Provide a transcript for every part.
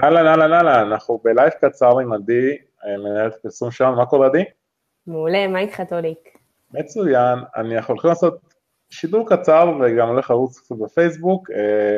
אהלן, אהלן, אהלן, אנחנו בלייב קצר עם עדי, מנהלת פרסום שלנו, מה קורה עדי? מעולה, מה איתך טוליק? מצוין, אנחנו הולכים לעשות שידור קצר וגם הולך לרוץ קצת בפייסבוק,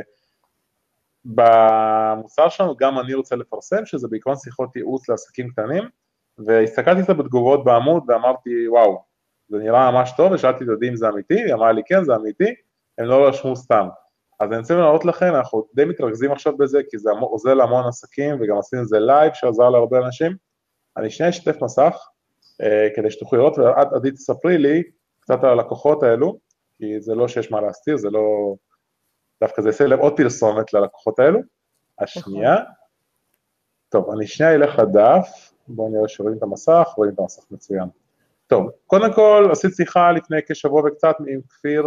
במוצר שלנו גם אני רוצה לפרסם, שזה בעיקרון שיחות ייעוץ לעסקים קטנים, והסתכלתי קצת בתגובות בעמוד ואמרתי וואו, זה נראה ממש טוב, ושאלתי את עדי אם זה אמיתי, היא אמרה לי כן זה אמיתי, הם לא רשמו סתם. אז אני רוצה להראות לכם, אנחנו די מתרכזים עכשיו בזה, כי זה עוזר להמון עסקים, וגם עשינו את זה לייב שעזר להרבה אנשים. אני שנייה אשתף מסך, כדי שתוכלו לראות, ועד עדי תספרי לי קצת על הלקוחות האלו, כי זה לא שיש מה להסתיר, זה לא, דווקא זה יעשה להם עוד פרסומת ללקוחות האלו. נכון. השנייה, טוב, אני שנייה אלך לדף, בואו נראה שרואים את המסך, רואים את המסך מצוין. טוב, קודם כל עשית שיחה לפני כשבוע וקצת עם כפיר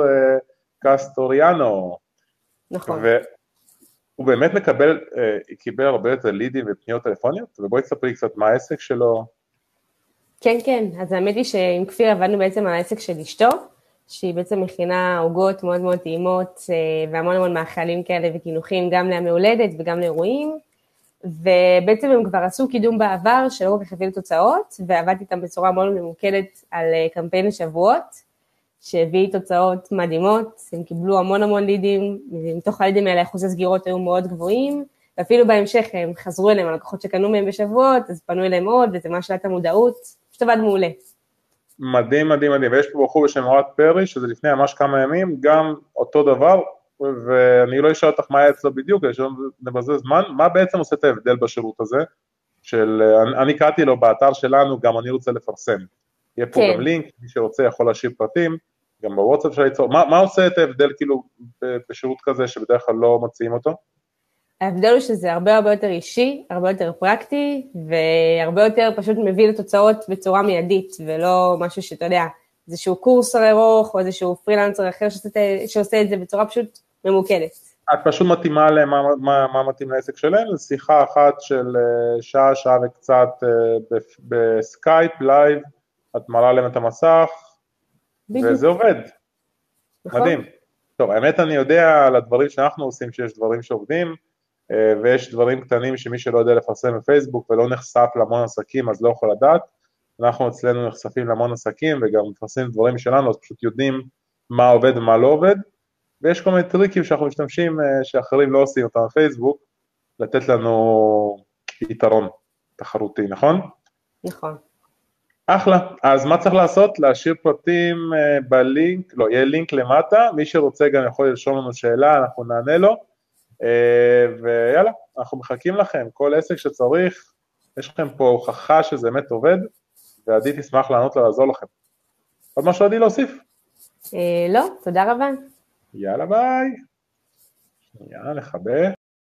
קסטוריאנו, נכון. והוא באמת קיבל הרבה יותר לידים ופניות טלפוניות, ובואי תספרי קצת מה העסק שלו. כן, כן, אז האמת היא שעם כפיר עבדנו בעצם על העסק של אשתו, שהיא בעצם מכינה עוגות מאוד מאוד טעימות, והמון המון מאכלים כאלה וקינוחים, גם לימי הולדת וגם לאירועים, ובעצם הם כבר עשו קידום בעבר, שלא כל כך הביאו תוצאות, ועבדתי איתם בצורה מאוד ממוקדת על קמפיין לשבועות, שהביא תוצאות מדהימות, הם קיבלו המון המון לידים, ומתוך הלידים האלה אחוזי סגירות היו מאוד גבוהים, ואפילו בהמשך הם חזרו אליהם, הלקוחות שקנו מהם בשבועות, אז פנו אליהם עוד, וזה ממש עלה את המודעות, פשוט עבד מעולה. מדהים, מדהים, מדהים, ויש פה בחור בשם אוהד פרי, שזה לפני ממש כמה ימים, גם אותו דבר, ואני לא אשאל אותך מה היה אצלו בדיוק, יש לנו לבזבז זמן, מה בעצם עושה את ההבדל בשירות הזה, אני קראתי לו באתר שלנו, גם אני רוצה לפרסם, יהיה פה גם כן, לינק, מי שרוצה יכול להשאיר פרטים, גם בוואטסאפ של ליצור, מה עושה את ההבדל כאילו בשירות כזה, שבדרך כלל לא מציעים אותו? ההבדל הוא שזה הרבה יותר אישי, הרבה יותר פרקטי, והרבה יותר פשוט מביא לתוצאות בצורה מיידית, ולא משהו שאתה יודע, איזשהו קורס ארוך, או איזשהו פרילנסר אחר שעושה את זה בצורה פשוט ממוקדת. את פשוט מתאימה להם מה מתאים לעסק שלהם, זו שיחה אחת של שעה, שעה וקצת בסקייפ, לייב, את מראה להם את המסך, וזה בדיוק, עובד, נכון? מדהים. טוב, האמת אני יודע על הדברים שאנחנו עושים, שיש דברים שעובדים, ויש דברים קטנים שמי שלא יודע לפרסם בפייסבוק ולא נחשף להמון עסקים, אז לא יכול לדעת. אנחנו אצלנו נחשפים להמון עסקים, וגם מפרסמים דברים שלנו, אז פשוט יודעים מה עובד ומה לא עובד, ויש כל מיני טריקים שאנחנו משתמשים, שאחרים לא עושים אותם בפייסבוק, לתת לנו יתרון תחרותי, נכון? נכון. אחלה, אז מה צריך לעשות? להשאיר פרטים בלינק, לא, יהיה לינק למטה, מי שרוצה גם יכול לרשום לנו שאלה, אנחנו נענה לו, ויאללה, אנחנו מחכים לכם, כל עסק שצריך, יש לכם פה הוכחה שזה באמת עובד, ועדי תשמח לענות לעזור לכם. עוד משהו עדי להוסיף? לא, תודה רבה. יאללה ביי, שנייה, נכבה.